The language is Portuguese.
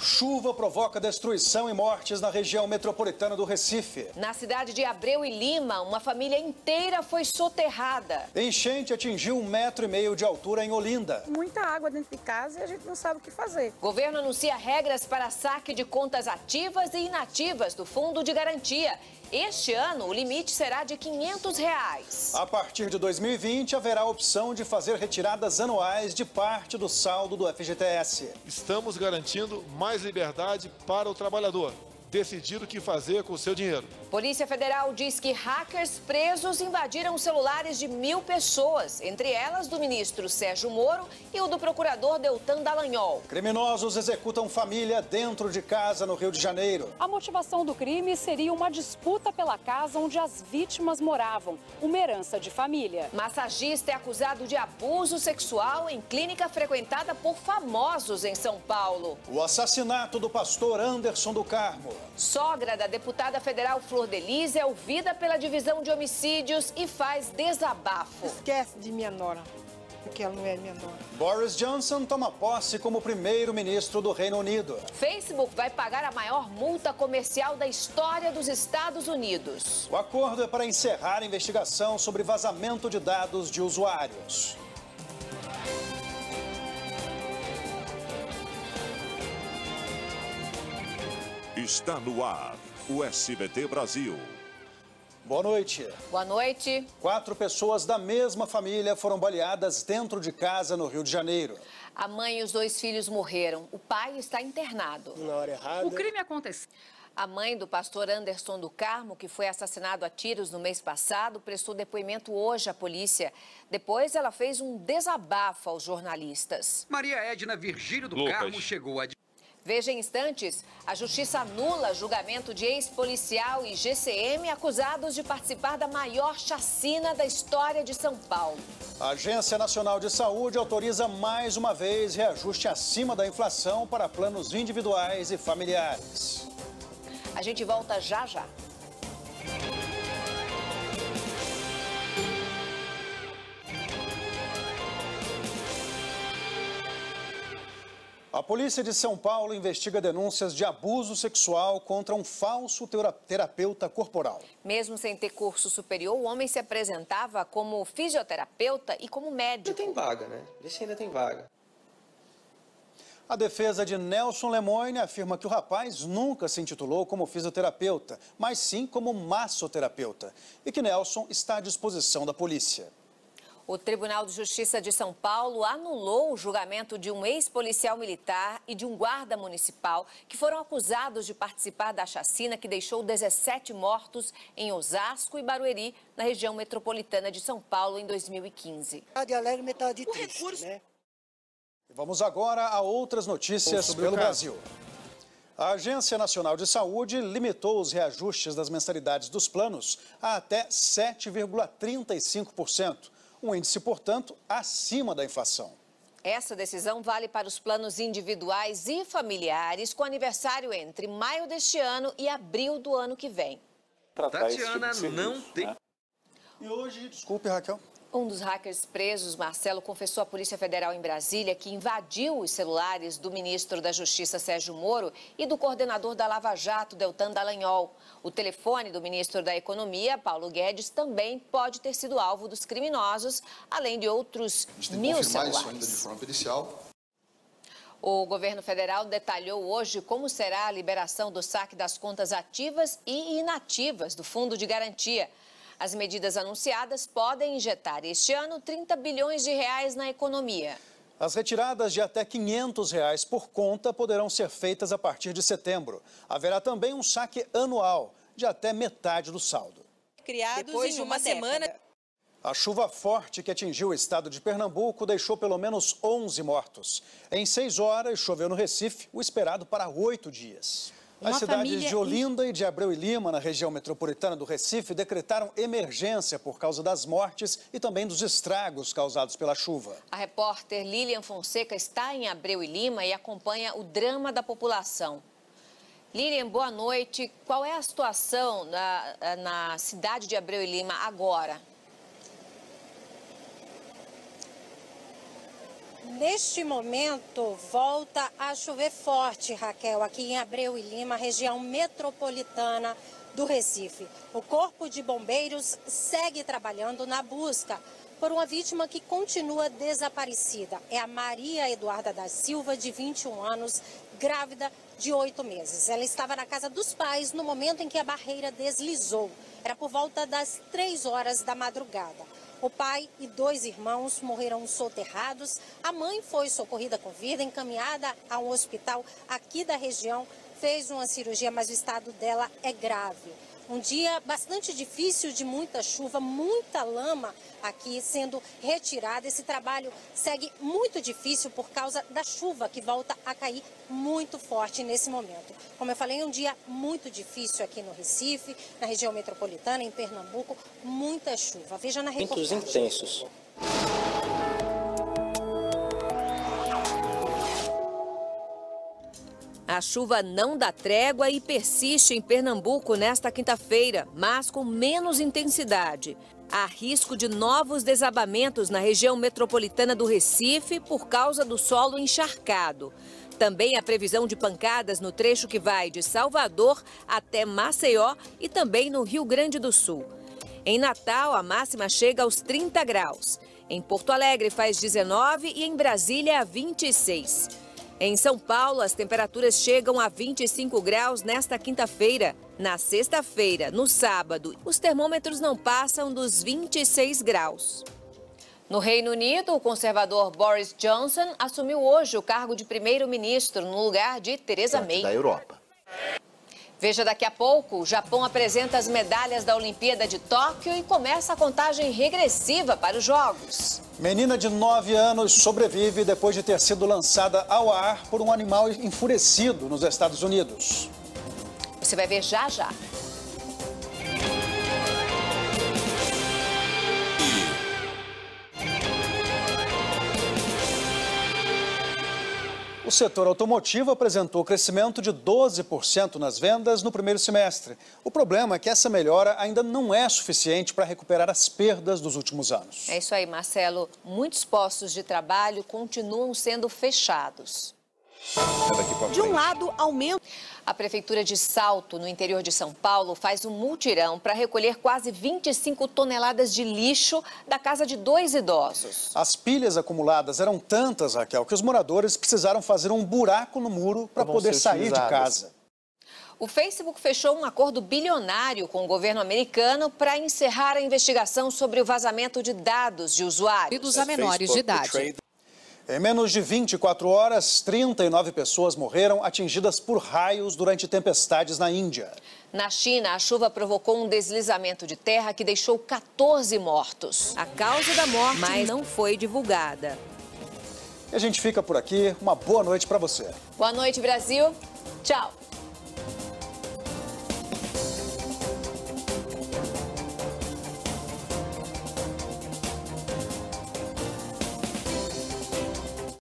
Chuva provoca destruição e mortes na região metropolitana do Recife. Na cidade de Abreu e Lima, uma família inteira foi soterrada. Enchente atingiu 1,5 metro de altura em Olinda. Muita água dentro de casa e a gente não sabe o que fazer. O governo anuncia regras para saque de contas ativas e inativas do Fundo de Garantia. Este ano, o limite será de R$ 500. A partir de 2020, haverá a opção de fazer retiradas anuais de parte do saldo do FGTS. Estamos garantindo mais liberdade para o trabalhador decidir o que fazer com o seu dinheiro. Polícia Federal diz que hackers presos invadiram celulares de 1.000 pessoas, entre elas do ministro Sérgio Moro e o do procurador Deltan Dallagnol. Criminosos executam família dentro de casa no Rio de Janeiro. A motivação do crime seria uma disputa pela casa onde as vítimas moravam, uma herança de família. Massagista é acusado de abuso sexual em clínica frequentada por famosos em São Paulo. O assassinato do pastor Anderson do Carmo. Sogra da deputada federal Flor Delícia é ouvida pela divisão de homicídios e faz desabafo. Esquece de minha nora, porque ela não é minha nora. Boris Johnson toma posse como primeiro-ministro do Reino Unido. Facebook vai pagar a maior multa comercial da história dos Estados Unidos. O acordo é para encerrar a investigação sobre vazamento de dados de usuários. Está no ar, o SBT Brasil. Boa noite. Boa noite. 4 pessoas da mesma família foram baleadas dentro de casa no Rio de Janeiro. A mãe e os 2 filhos morreram. O pai está internado. Na hora errada. O crime aconteceu. A mãe do pastor Anderson do Carmo, que foi assassinado a tiros no mês passado, prestou depoimento hoje à polícia. Depois, ela fez um desabafo aos jornalistas. Maria Edna Virgílio do Carmo chegou a... Veja em instantes, a justiça anula julgamento de ex-policial e GCM acusados de participar da maior chacina da história de São Paulo. A Agência Nacional de Saúde autoriza mais uma vez reajuste acima da inflação para planos individuais e familiares. A gente volta já já. A polícia de São Paulo investiga denúncias de abuso sexual contra um falso terapeuta corporal. Mesmo sem ter curso superior, o homem se apresentava como fisioterapeuta e como médico. Ainda tem vaga, né? Esse ainda tem vaga. A defesa de Nelson Lemoine afirma que o rapaz nunca se intitulou como fisioterapeuta, mas sim como massoterapeuta, e que Nelson está à disposição da polícia. O Tribunal de Justiça de São Paulo anulou o julgamento de um ex-policial militar e de um guarda municipal que foram acusados de participar da chacina que deixou 17 mortos em Osasco e Barueri, na região metropolitana de São Paulo, em 2015. Metade alegre, metade triste, né? Vamos agora a outras notícias pelo Brasil. A Agência Nacional de Saúde limitou os reajustes das mensalidades dos planos a até 7,35%. Um índice, portanto, acima da inflação. Essa decisão vale para os planos individuais e familiares com aniversário entre maio deste ano e abril do ano que vem. Tatiana não tem... E hoje, desculpe, Raquel. Um dos hackers presos, Marcelo, confessou à Polícia Federal em Brasília que invadiu os celulares do ministro da Justiça, Sérgio Moro, e do coordenador da Lava Jato, Deltan Dallagnol. O telefone do ministro da Economia, Paulo Guedes, também pode ter sido alvo dos criminosos, além de outros 1.000 celulares. Isso ainda de forma pericial. O governo federal detalhou hoje como será a liberação do saque das contas ativas e inativas do Fundo de Garantia. As medidas anunciadas podem injetar este ano 30 bilhões de reais na economia. As retiradas de até R$ 500 por conta poderão ser feitas a partir de setembro. Haverá também um saque anual de até metade do saldo. Criados depois de uma semana. A chuva forte que atingiu o estado de Pernambuco deixou pelo menos 11 mortos. Em 6 horas, choveu no Recife, o esperado para 8 dias. As cidades de Olinda e de Abreu e Lima, na região metropolitana do Recife, decretaram emergência por causa das mortes e também dos estragos causados pela chuva. A repórter Lilian Fonseca está em Abreu e Lima e acompanha o drama da população. Lilian, boa noite. Qual é a situação na cidade de Abreu e Lima agora? Neste momento, volta a chover forte, Raquel, aqui em Abreu e Lima, região metropolitana do Recife. O Corpo de Bombeiros segue trabalhando na busca por uma vítima que continua desaparecida. É a Maria Eduarda da Silva, de 21 anos, grávida de 8 meses. Ela estava na casa dos pais no momento em que a barreira deslizou. Era por volta das 3 horas da madrugada. O pai e 2 irmãos morreram soterrados. A mãe foi socorrida com vida, encaminhada a um hospital aqui da região. Fez uma cirurgia, mas o estado dela é grave. Um dia bastante difícil, de muita chuva, muita lama aqui sendo retirada. Esse trabalho segue muito difícil por causa da chuva que volta a cair muito forte nesse momento. Como eu falei, um dia muito difícil aqui no Recife, na região metropolitana, em Pernambuco, muita chuva. Veja na reportagem. Ventos intensos. A chuva não dá trégua e persiste em Pernambuco nesta quinta-feira, mas com menos intensidade. Há risco de novos desabamentos na região metropolitana do Recife por causa do solo encharcado. Também há previsão de pancadas no trecho que vai de Salvador até Maceió e também no Rio Grande do Sul. Em Natal, a máxima chega aos 30 graus. Em Porto Alegre faz 19 e em Brasília 26. Em São Paulo, as temperaturas chegam a 25 graus nesta quinta-feira. Na sexta-feira, no sábado, os termômetros não passam dos 26 graus. No Reino Unido, o conservador Boris Johnson assumiu hoje o cargo de primeiro-ministro no lugar de Theresa May. Da Europa. Veja daqui a pouco, o Japão apresenta as medalhas da Olimpíada de Tóquio e começa a contagem regressiva para os Jogos. Menina de 9 anos sobrevive depois de ter sido lançada ao ar por um animal enfurecido nos Estados Unidos. Você vai ver já já. O setor automotivo apresentou crescimento de 12% nas vendas no primeiro semestre. O problema é que essa melhora ainda não é suficiente para recuperar as perdas dos últimos anos. É isso aí, Marcelo. Muitos postos de trabalho continuam sendo fechados. De um lado, aumenta. A Prefeitura de Salto, no interior de São Paulo, faz um mutirão para recolher quase 25 toneladas de lixo da casa de 2 idosos. As pilhas acumuladas eram tantas, Raquel, que os moradores precisaram fazer um buraco no muro para poder sair de casa. O Facebook fechou um acordo bilionário com o governo americano para encerrar a investigação sobre o vazamento de dados de usuários. A menores de idade. Em menos de 24 horas, 39 pessoas morreram atingidas por raios durante tempestades na Índia. Na China, a chuva provocou um deslizamento de terra que deixou 14 mortos. A causa da morte não foi divulgada. E a gente fica por aqui. Uma boa noite para você. Boa noite, Brasil. Tchau.